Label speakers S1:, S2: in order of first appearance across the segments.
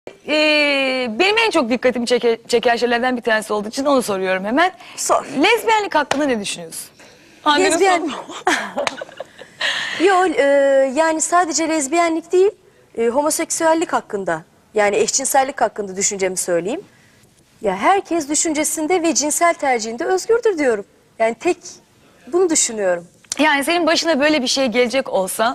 S1: Benim en çok dikkatimi çeken şeylerden bir tanesi olduğu için onu soruyorum hemen.
S2: Sor.
S1: Lezbiyenlik hakkında ne düşünüyorsun?
S2: Lezbiyen... Yok, yani sadece lezbiyenlik değil, homoseksüellik hakkında, yani eşcinsellik hakkında düşüncemi söyleyeyim. Ya herkes düşüncesinde ve cinsel tercihinde özgürdür diyorum. Yani tek bunu düşünüyorum.
S1: Yani senin başına böyle bir şey gelecek olsa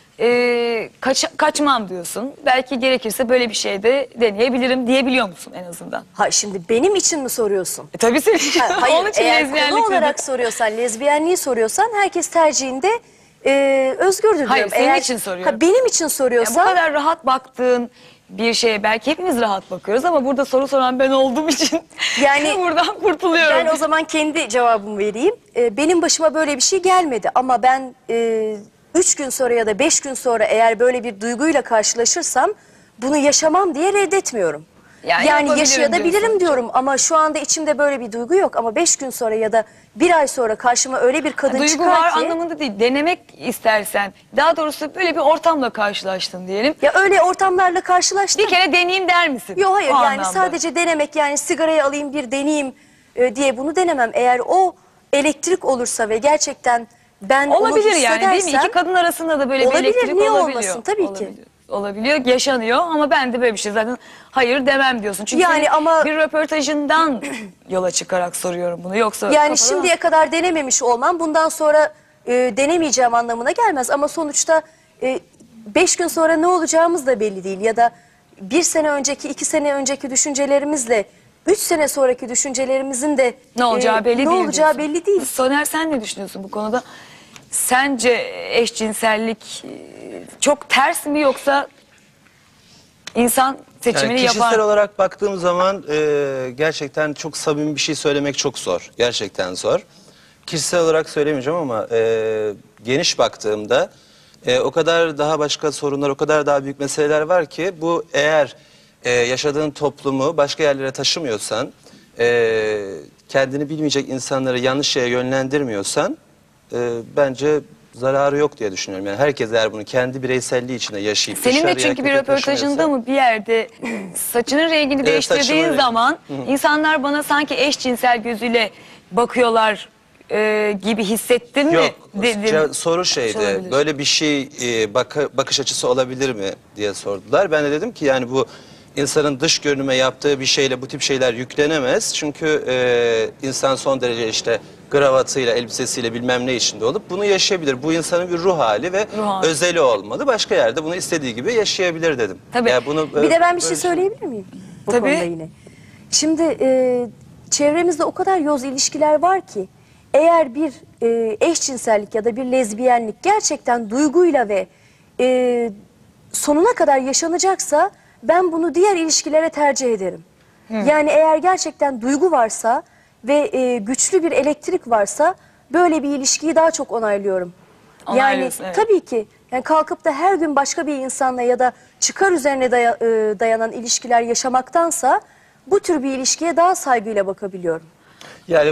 S1: kaçmam diyorsun. Belki gerekirse böyle bir şey de deneyebilirim diyebiliyor musun en azından?
S2: Ha şimdi benim için mi soruyorsun?
S1: Tabii senin için.
S2: Hayır,
S1: Onun için
S2: eğer
S1: lezbiyenlik
S2: konu olarak
S1: dedim.
S2: soruyorsan, lezbiyenliği soruyorsan herkes tercihinde özgürdür
S1: Hayır,
S2: diyorum.
S1: senin için soruyorum.
S2: Ha, benim için
S1: Ya
S2: soruyorsan...
S1: bu kadar rahat baktığın bir şeye belki hepimiz rahat bakıyoruz ama burada soru soran ben olduğum için
S2: Yani
S1: buradan kurtuluyorum.
S2: Ben o zaman kendi cevabımı vereyim. Benim başıma böyle bir şey gelmedi ama ben 3 gün sonra ya da 5 gün sonra eğer böyle bir duyguyla karşılaşırsam bunu yaşamam diye reddetmiyorum.
S1: Yani
S2: Yani yaşayabilirim
S1: diyorsun.
S2: diyorum ama şu anda içimde böyle bir duygu yok ama 5 gün sonra ya da 1 ay sonra karşıma öyle bir kadın
S1: Duygu
S2: çıkar
S1: var
S2: ki...
S1: anlamında değil. Denemek istersen. Daha doğrusu böyle bir ortamla karşılaştın diyelim.
S2: Ya öyle ortamlarla karşılaştım.
S1: Bir kere deneyeyim der misin?
S2: Yok hayır,
S1: O
S2: yani
S1: anlamda.
S2: sadece denemek, yani sigarayı alayım bir deneyeyim diye bunu denemem. Eğer o elektrik olursa ve gerçekten ben
S1: Olabilir
S2: onu
S1: yani değil mi?
S2: hissedersem...
S1: İki kadın arasında da böyle
S2: Olabilir,
S1: bir elektrik
S2: niye
S1: olabiliyor.
S2: olmasın? Tabii ki.
S1: Olabilir. Olabiliyor, yaşanıyor ama ben de böyle bir şey zaten hayır demem diyorsun. Çünkü
S2: Yani
S1: senin
S2: ama-
S1: bir röportajından yola çıkarak soruyorum bunu. Yoksa
S2: Yani
S1: kafadan-
S2: şimdiye kadar denememiş olmam bundan sonra denemeyeceğim anlamına gelmez. Ama sonuçta 5 gün sonra ne olacağımız da belli değil. Ya da 1 sene önceki, 2 sene önceki düşüncelerimizle 3 sene sonraki düşüncelerimizin de
S1: ne olacağı belli
S2: ne
S1: değil.
S2: olacağı
S1: diyorsun.
S2: belli değil.
S1: Soner sen ne düşünüyorsun bu konuda? Sence eşcinsellik çok ters mi yoksa insan seçimini
S3: Yani kişisel
S1: yapar?
S3: olarak baktığım zaman gerçekten çok samimi bir şey söylemek çok zor. Gerçekten zor. Kişisel olarak söylemeyeceğim ama geniş baktığımda o kadar daha başka sorunlar, o kadar daha büyük meseleler var ki bu eğer yaşadığın toplumu başka yerlere taşımıyorsan, kendini bilmeyecek insanları yanlış şeye yönlendirmiyorsan bence zararı yok diye düşünüyorum. Yani herkes eğer bunu kendi bireyselliği içinde yaşayıp
S1: Senin de
S3: dışarıya
S1: çünkü bir
S3: kötü
S1: röportajında
S3: taşımıyorsa-
S1: mı bir yerde saçının rengini değiştirdiğin
S3: saçımın-
S1: zaman insanlar bana sanki eşcinsel gözüyle bakıyorlar gibi hissettin mi?
S3: Yok,
S1: Dedim.
S3: soru şeydi,
S1: Olabilir.
S3: böyle bir şey bakış açısı olabilir mi diye sordular. Ben de dedim ki yani bu insanın dış görünüme yaptığı bir şeyle bu tip şeyler yüklenemez. Çünkü insan son derece işte kravatıyla, elbisesiyle bilmem ne içinde olup bunu yaşayabilir. Bu insanın bir ruh hali ve
S1: Ruh hali.
S3: özeli olmalı. Başka yerde bunu istediği gibi yaşayabilir dedim.
S1: Tabii.
S3: Yani bunu,
S2: Bir de ben bir şey
S3: böyle
S2: söyleyebilir miyim bu
S1: Tabii.
S2: konuda yine? Şimdi çevremizde o kadar yoz ilişkiler var ki eğer bir eşcinsellik ya da bir lezbiyenlik gerçekten duyguyla ve sonuna kadar yaşanacaksa ben bunu diğer ilişkilere tercih ederim. Yani eğer gerçekten duygu varsa ve güçlü bir elektrik varsa böyle bir ilişkiyi daha çok onaylıyorum. Yani
S1: Onaylıyorsun, evet.
S2: tabii ki yani kalkıp da her gün başka bir insanla ya da çıkar üzerine dayanan ilişkiler yaşamaktansa bu tür bir ilişkiye daha saygıyla bakabiliyorum.
S3: Yani